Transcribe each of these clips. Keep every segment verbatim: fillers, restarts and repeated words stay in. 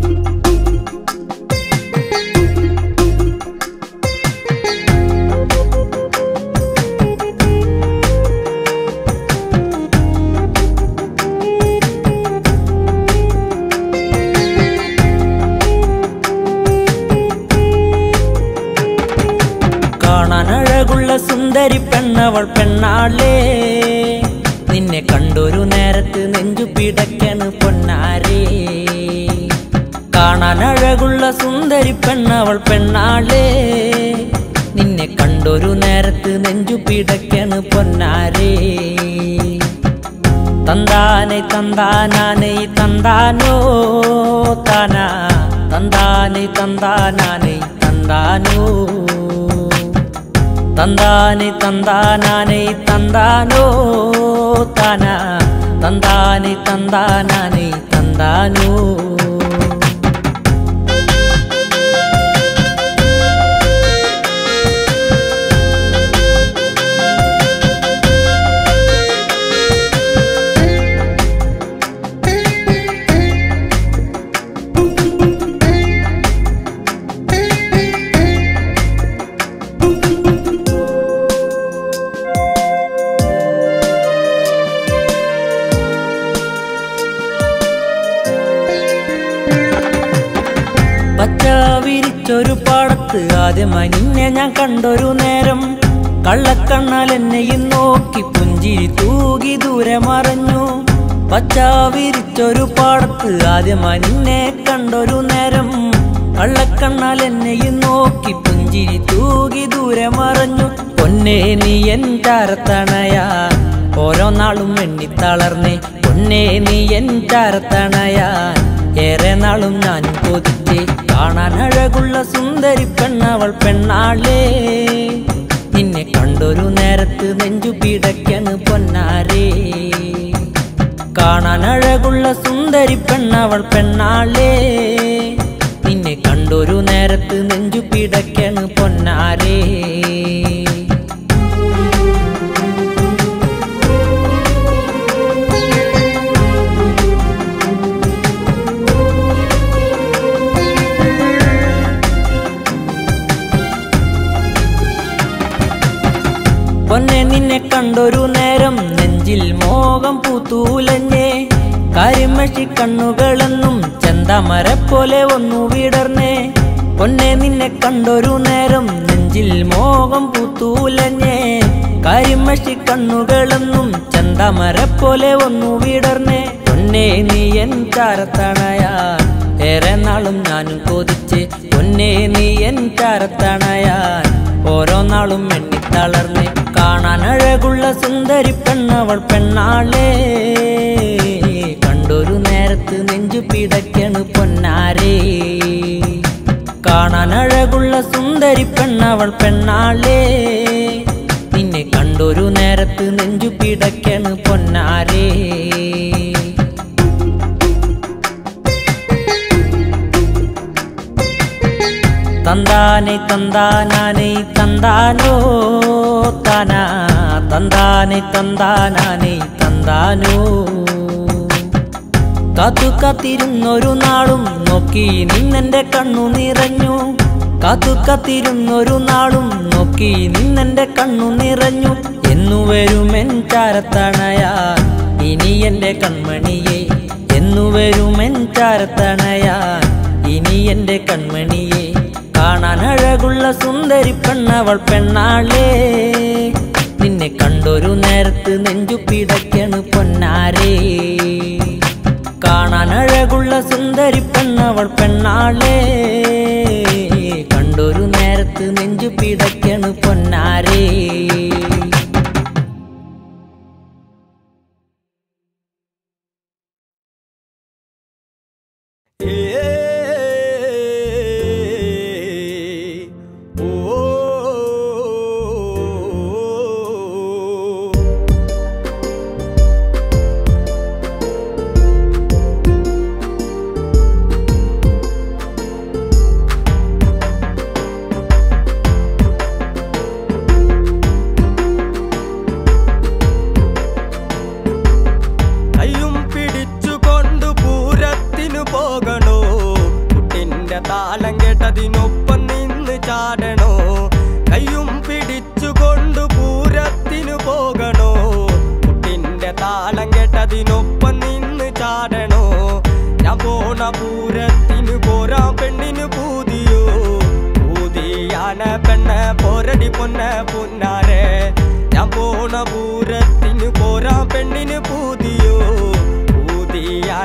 കാണാനഴകുള്ള സുന്ദരി പെണ്ണവൾ പെണ്ണാളേ, നിന്നെ കണ്ടൊരു നേരത്ത് നെഞ്ചു പിടയ്ക്കണ് പൊന്നാരേ. കാണാനഴകുള്ള സുന്ദരി പെണ്ണവൾ പെണ്ണാളേ, നിന്നെ കണ്ടൊരു നേരത്ത് നെഞ്ചു പിടയ്ക്കണ് പൊന്നാരേ. തന്താനെ തന്താനാനെ തന്താനോ താനാ, തന്താനെ തന്താനാനെ തന്താനോ, തന്താനെ തന്താനാനെ തന്താനോ താനാ, തന്താനെ തന്താനാനെ തന്താനോ. പച്ച വിരിച്ചൊരു പാടത്ത് ആദ്യമായി നിന്നെ ഞാൻ കണ്ടൊരു നേരം, കള്ളക്കണ്ണാൽ എന്നെയും നോക്കി പുഞ്ചിരി തൂകി ദൂരെ മറഞ്ഞു. പച്ച വിരിച്ചൊരു പാടത്ത് ആദ്യമായി നിന്നെ കണ്ടൊരു നേരം, കള്ളക്കണ്ണാൽ എന്നെയും നോക്കി പുഞ്ചിരി തൂകി ദൂരെ മറഞ്ഞു. പൊന്നേ നീ എൻ ചാരത്തണയാ, ഓരോ നാളും എണ്ണിത്തളർന്നേ. പൊന്നേ നീ എൻ ചാരത്തണയാ, ഏറെ നാളും ഞാനും കൊതിച്ചേ. കാണാനഴകുള്ള സുന്ദരി പെണ്ണവൾ പെണ്ണാളേ, നിന്നെ കണ്ടൊരു നേരത്ത് നെഞ്ചു പിടയ്ക്കണ് പൊന്നാരേ. കാണാനഴകുള്ള സുന്ദരി പെണ്ണവൾ പെണ്ണാളേ, നിന്നെ കണ്ടൊരു നേരത്ത് നെഞ്ചു പിടയ്ക്കണ് പൊന്നാരേ. പൊന്നെ നിന്നെ കണ്ടൊരു നേരം നെഞ്ചിൽ മോഹം പൂത്തൂലഞ്ഞേ. കരിമഷി കണ്ണുകളെന്നും ചെന്താമര പോലെ ഒന്നു വിടർന്നേ. പൊന്നെ നിന്നെ കണ്ടൊരു നേരം നെഞ്ചിൽ മോഹം പൂത്തൂലഞ്ഞേ. കരിമഷി കണ്ണുകളെന്നും ചെന്താമര പോലെ ഒന്നു വിടർന്നേ. പൊന്നെ നീ എൻ ചാരത്തണയാൻ, ഏറെ നാളും ഞാനും കൊതിച്ച്. പൊന്നെ നീ എൻ ചാരത്തണയാൻ, ഓരോ നാളും എണ്ണിത്തളർന്നേ. കാണാനഴകുള്ള സുന്ദരി പെണ്ണവൾ പെണ്ണാളേ, കണ്ടൊരു നേരത്ത് നെഞ്ചു പിടയ്ക്കണ് പൊന്നാരേ. കാണാനഴകുള്ള സുന്ദരി പെണ്ണവൾ പെണ്ണാളേ, നിന്നെ കണ്ടൊരു നേരത്ത് നെഞ്ചു പിടയ്ക്കണ് പൊന്നാരേ. തന്താനെ തന്താനാനെ തന്താനോ താനാ, തന്താനെ തന്താനാനെ തന്താനോ. കാത്തു കാത്തിരുന്നൊരു നാളും നോക്കി നിന്നെന്റെ കണ്ണു നിറഞ്ഞു. കാത്തു കാത്തിരുന്നൊരു നാളും നോക്കി നിന്നെന്റെ കണ്ണു നിറഞ്ഞു. എന്നു വരുമെൻ ചാരത്തണയാ ഇനി എന്റെ കൺമണിയെ, എന്നു വരുമെൻ ചാരത്തണയാ ഇനി എന്റെ കൺമണിയെ. കാണാനഴകുള്ള സുന്ദരി പെണ്ണവൾ പെണ്ണാളേ, നിന്നെ കണ്ടൊരു നേരത്ത് നെഞ്ചു പിടയ്ക്കണ് പൊന്നാരേ. കാണാനഴകുള്ള സുന്ദരി പെണ്ണവൾ പെണ്ണാളേ, കണ്ടൊരു നേരത്ത് നെഞ്ചു പിടയ്ക്കണ് പൊന്നാരേ.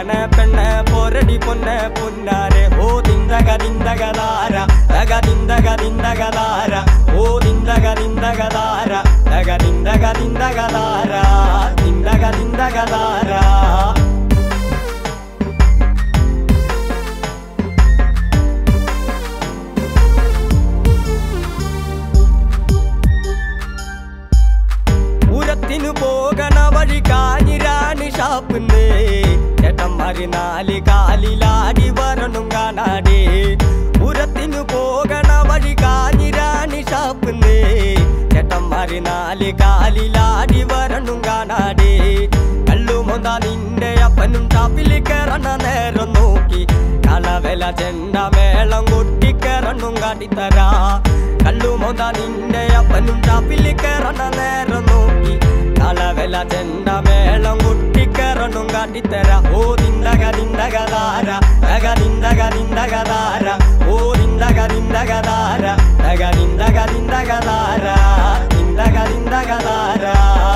പൂതിയാന പെണ്ണ പോരടി പൊന്ന പൊന്നാരെ ഓ ദിന്തക ദിന്തകദാര തക ദിന്തക ദിന്തകദാര ഓ ദിന്തക ദിന്തകദാര തക ദിന്തക ദിന്തകദാര ദിന്തക ദിന്തകദാര പൂരത്തിനു പോകണ വഴി കാഞ്ഞിരാണി ഷാപ്പിന്നേ ചേട്ടന്മാര് നാല് കാലിലാടി വരണം കാണാടേ പൂരത്തിനു പോകണ വഴി കാഞ്ഞിരാണി ഷാപ്പിന്നേ ചേട്ടന്മാര് നാല് കാലിലാടി വരണം കാണാടേ കള്ളുമൊന്ത നിന്റെ അപ്പനും ഷാപ്പിൽ കയറണ നേരം നോക്കി കളവെല ചെണ്ട മേളം കൊട്ടിക്കറണ്ണും കാട്ടിത്തരാ കള്ളുമൊന്ത നിന്റെ അപ്പനും ഷാപ്പിൽ കയറണ നേരം നോക്കി കളവെല ചെണ്ട മേളം കൊട്ടിക്കറണ്ണും കാട്ടിത്തരാ ഓ ദിന്തക ദിന്തകദാര തക ദിന്തക ദിന്തകദാര ഓ ദിന്തക ദിന്തകദാര തക ദിന്തക ദിന്തകദാര ദിന്തക ദിന്തകദാര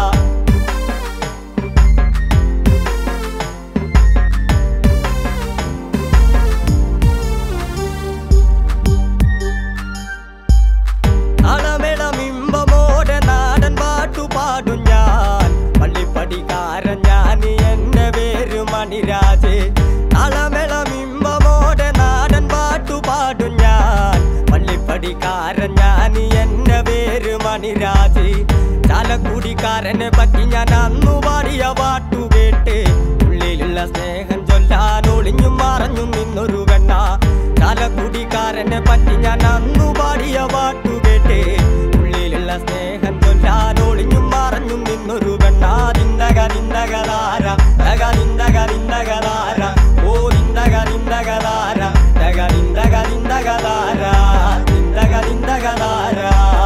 താളമേളമിമ്പമോടെ നാടൻ പാട്ടു പാടും ഞാൻ പള്ളിപ്പടിക്കാരൻ ഞാൻ എന്റെ പേര് മണിരാജ് താളമേളമിമ്പമോടെ നാടൻ പാട്ടു പാടും ഞാൻ പള്ളിപ്പടിക്കാരൻ ഞാൻ എന്റെ പേര് മണിരാജ് ചാലക്കുടിക്കാരനെ പറ്റി ഞാൻ അന്നു പാടിയ പാട്ടു കേട്ട് ഉള്ളിലുള്ള സ്നേഹം ചൊല്ലാൻ ഒളിഞ്ഞും മറഞ്ഞും നിന്നൊരു വെണ്ണ ചാലക്കുടിക്കാരനെ പറ്റി ഞാൻ അന്നു പാടിയ പാട്ടു കേട്ട് ഉള്ളിലുള്ള സ്നേഹം ചൊല്ലാൻ ഒളിഞ്ഞും മറഞ്ഞും നിന്നൊരു വെണ്ണ ദിന്തക ദിന്തകദാര തക ദിന്തക ദിന്തകദാര ഓ ദിന്തക ദിന്തകദാര തക ദിന്തക ദിന്തകദാര ദിന്തക ദിന്തകദാര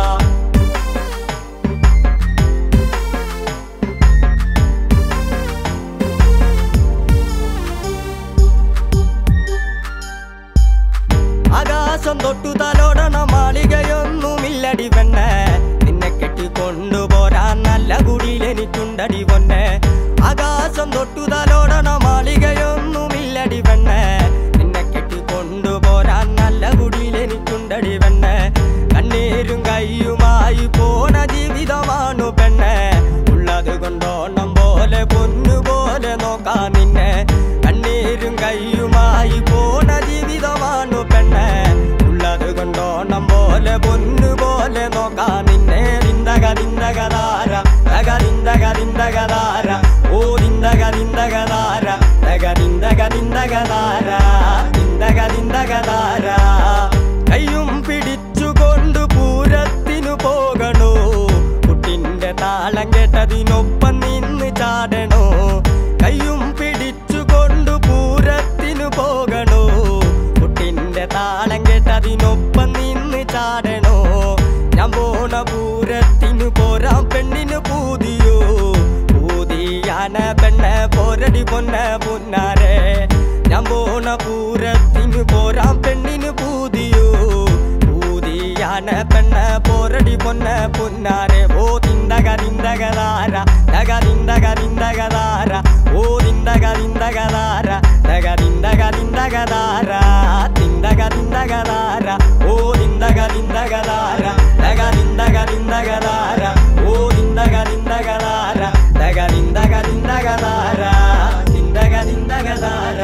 ആകാശം തൊട്ടു തലോടണ മാളികയൊന്നുമില്ലടി പെണ്ണെ നിന്നെ കെട്ടിക്കൊണ്ടുപോരാൻ നല്ല കുടിയിലെനിക്കുണ്ടടി പൊന്നെ ആകാശം തൊട്ടു തലോടണ മാളികയൊന്നുമില്ലടി പെണ്ണെ നിന്നെ കെട്ടിക്കൊണ്ടുപോരാൻ നല്ല കുടിയിലെനിക്കുണ്ടടി പെണ്ണെ കണ്ണീരും കയ്യുമായി പോണ ജീവിതമാണു പെണ്ണെ ഉള്ളത് കൊണ്ടോണം പോലെ പൊന്നുപോലെ നോക്കാൻ നിന്നെ കണ്ണീരും കയ്യുമായി പോണ ജീവിതമാണു പെണ്ണെ ഉള്ളത് കൊണ്ടോണം പോലെ പൊന്നുപോലെ നോക്കാൻ നിന്നെ ദിന്തക ദിന്തകദാര തക ദിന്തക ദിന്തകദാര ഓ ദിന്തക ദിന്തകദാര തക ദിന്തക ദിന്തകദാര ദിന്തക ദിന്തകദാര കയ്യും പിടിച്ചുകൊണ്ട് പൂരത്തിനു പോകണോ കുട്ടിന്റെ താളം കേട്ടതിനൊപ്പം നിന്ന് ചാടണോ കയ്യും പിടിച്ചുകൊണ്ട് പൂരത്തിനു പോകണോ കുട്ടിന്റെ താളം കേട്ടതിനൊപ്പം നിന്ന് ചാടണോ ഞാൻ പോണ പൂരത്തിനു പോരാം പെണ്ണിന് പൂതിയോ പൂതിയാന പെണ്ണ പോരടി പൊന്ന പൊന്നാരെ ഞാൻ പോണ പൂരത്തിനു പോരാം പെണ്ണിന് പൂതിയോ പൂതിയാന പെണ്ണ പോരടി പൊന്ന പൊന്നാരെ ഓ ദിന്തക ദിന്തകദാര തക ദിന്തക ദിന്തകദാര ഓ ദിന്തക ദിന്തകദാര തക ദിന്തക ദിന്തകദാര ദിന്തക ദിന്തകദാര ഓ ദിന്തക ദിന്തകദാര തക ദിന്തക ദിന്തകദാര ഓ ദിന്തക ദിന്തകദാര തക ദിന്തക ദിന്തകദാര ദിന്തക ദിന്തകദാര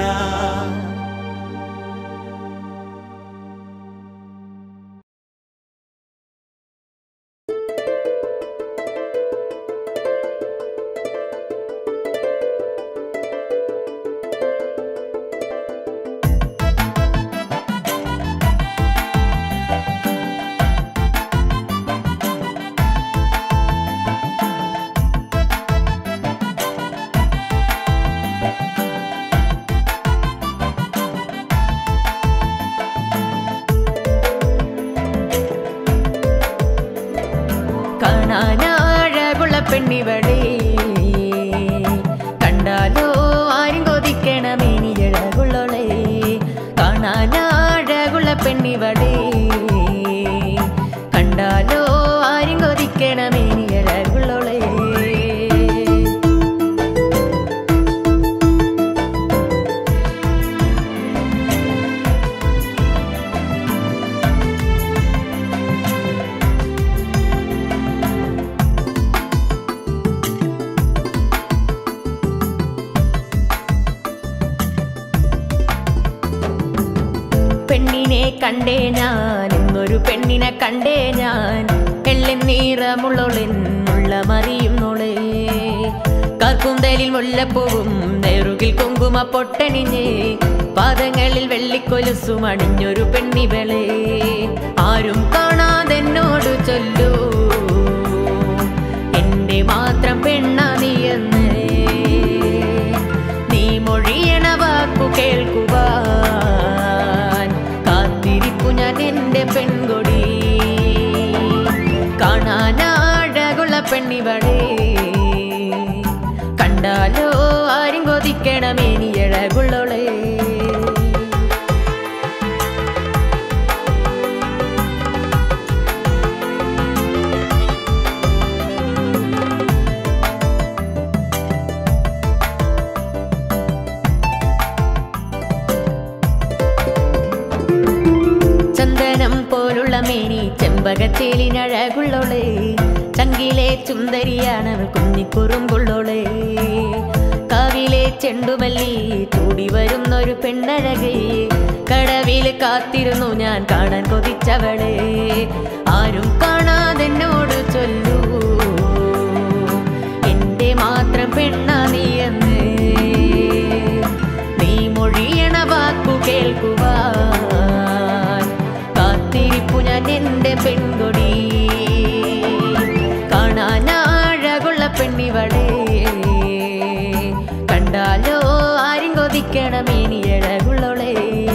കാണാനഴകുള്ള പെണ്ണിവളെ കണ്ടാലോ ആരും കൊതിക്കണമേനിഴകുള്ളോളെ കാണാനഴകുള്ള പെണ്ണിവളെ കണ്ടാലോ ആരും കൊതിക്കണമേനിഴകുള്ളോളെ പെണ്ണിനെ കണ്ടേ ഞാൻ ഇന്നൊരു പെണ്ണിനെ കണ്ടേ ഞാൻ എള്ളൻ നീറമുള്ളോളെൻ മുള്ള മറിയുന്നോളെ കാർക്കൂന്തലിൽ മുല്ലപ്പൂവും നെറുകിൽ കുങ്കുമ പൊട്ടണിഞ്ഞ് പാദങ്ങളിൽ വെള്ളിക്കൊലുസും അണിഞ്ഞൊരു പെണ്ണിവളെ ആരും കാണാതെന്നോട് ചൊല്ലൂ എന്റെ മാത്രം പെണ്ണാ നീയെന്ന് നീ മൊഴിയണ വാക്കു കേൾക്കുവാൻ കാത്തിരിപ്പു ഞാൻ എന്റെ പെൺകൊടി കാണാനാഴകുള്ള പെണ്ണിവളെ കണ്ടാലോ ആരും കൊതിക്കണമേ നീ അഴകുള്ളോളെ ചന്ദനം പോലുള്ള മേനി ചെമ്പകച്ചേലിനഴകുള്ളോളെ ചങ്കിലെ ചുന്ദരിയാണ് കുഞ്ഞിക്കുറുമ്പുള്ളോളെ കാവിലെ ചെണ്ടുമല്ലി ചൂടി വരുന്നൊരു പെണ്ണഴകെ കടവില് കാത്തിരുന്നു ഞാൻ കാണാൻ കൊതിച്ചവളെ ആരും കാണാതെന്നോട് ചൊല്ലൂ എന്റെ മാത്രം പെണ്ണാ നീയെന്ന് നീ മൊഴിയണ വാക്കു കേൾക്കുവാൻ കാത്തിരിപ്പു ഞാൻ എന്റെ പെൺകൊടി കാണാനാഴകുള്ള പെണ്ണിവളെ കണ്ടാലോ ആരും കൊതിക്കണമേ നീ അഴകുള്ളോളെ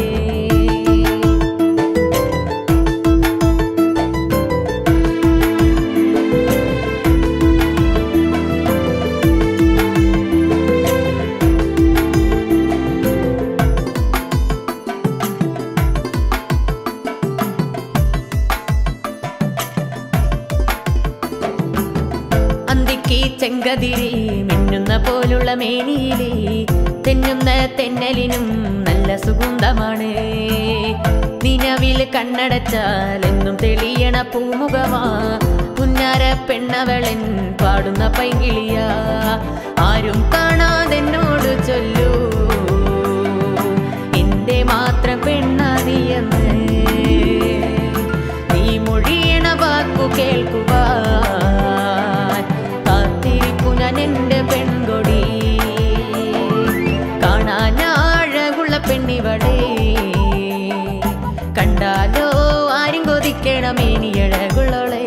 ചെങ്കതിരി മിന്നുന്ന പോലുള്ള മേനിയിലെ തെന്നുന്ന തെന്നലിനും നല്ല സുഗന്ധമാണ് നിലവില് കണ്ണടച്ചാൽ എന്നും തെളിയണ പൂമുഖമാ പുന്നാര പെണ്ണവളൻ പാടുന്ന പൈങ്കിളിയാ ആരും കാണാതെന്നോട് ചൊല്ലൂ എന്റെ മാത്രം പെണ്ണാ നീയെന്ന് നീ മൊഴിയണ വാക്കു കേൾക്കുവാൻ കാത്തിരിപ്പു ഞാൻ എന്റെ പെൺകൊടി കാണാനാഴകുള്ള പെണ്ണിവളെ കണ്ടാലോ ആരും കൊതിക്കണമേ നീ അഴകുള്ളോളെ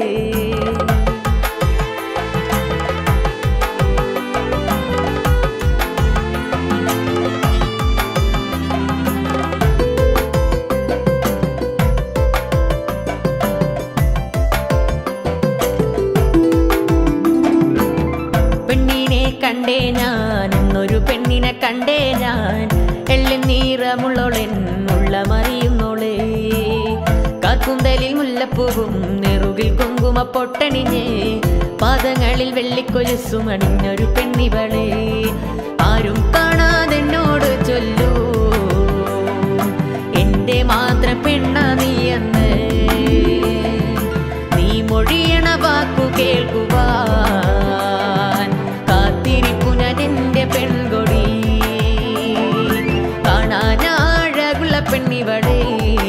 കണ്ടേ ഞാൻ ഇന്നൊരു പെണ്ണിനെ കണ്ടേ ഞാൻ എള്ളൻ നീറമുള്ളോളെൻ മുള്ള മറിയുന്നോളെ കാർക്കൂന്തലിൽ മുല്ലപ്പൂവും നെറുകിൽ കുങ്കുമ പൊട്ടണിഞ്ഞ് പാദങ്ങളിൽ വെള്ളിക്കൊലുസും അണിഞ്ഞൊരു പെണ്ണിവളെ ആരും കാണാതെന്നോട് ചൊല്ലൂ എന്റെ മാത്രം പെണ്ണാ നീയെന്ന് നീ മൊഴിയണ വാക്കു കേൾക്കുവാൻ കാത്തിരിപ്പു ഞാൻ എന്റെ പെൺകൊടി കാണാനാഴകുള്ള പെണ്ണിവളെ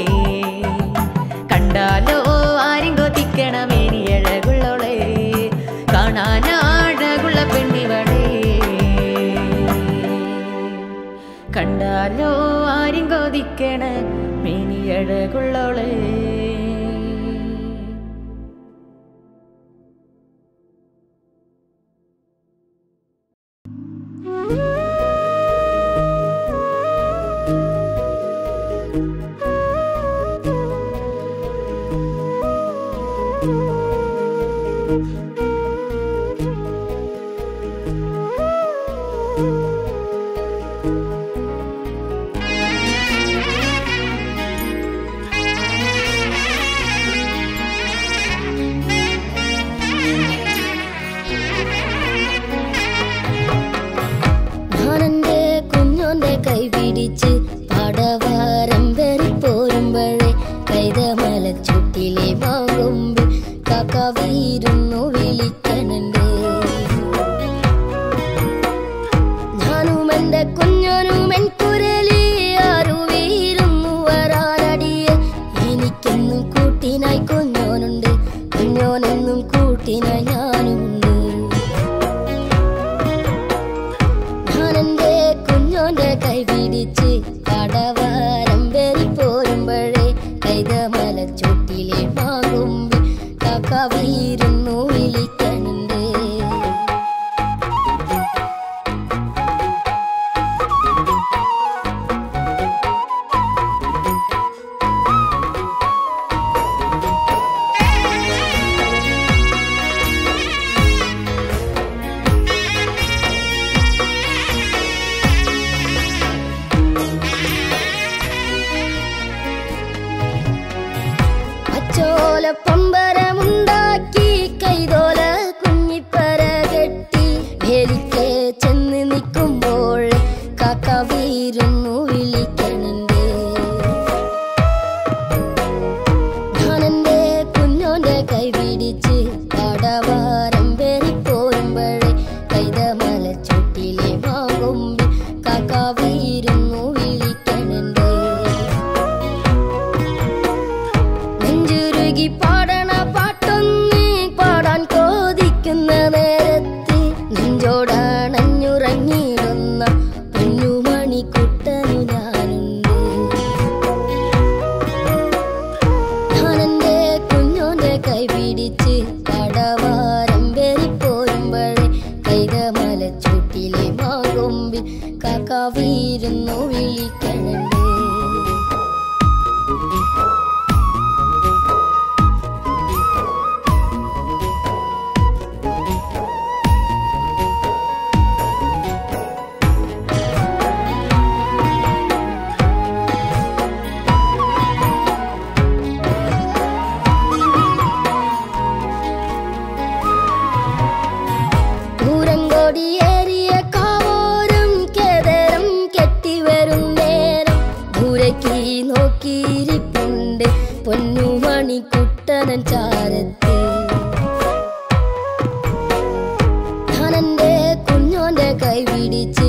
കണ്ടാലോ ആരും കൊതിക്കണമേ നീ അഴകുള്ളോളെ കാണാനാഴകുള്ള പെണ്ണിവളെ കണ്ടാലോ ആരും കൊതിക്കണമേ നീ അഴകുള്ളോളെ മണിക്കുട്ടനു ഞാനുണ്ട്. ഞാനെന്റെ കുഞ്ഞോന്റെ കൈ പിടിച്ച് കടവാരം പേരിപ്പോരുമ്പോഴേ കൈകമല ചൂട്ടിലെ മാകൊമ്പിൽ കാക്കാവിരുന്നു വിളിക്കണുണ്ട്. േറിയ കാവോരം കേദരം കെട്ടിവരും നേരം ദൂരേക്ക് നോക്കിയിരിപ്പുണ്ട് പൊന്നുമണിക്കുട്ടനൻ ചാരത്ത്. ഞാനെന്റെ കുഞ്ഞോന്റെ കൈ പിടിച്ച്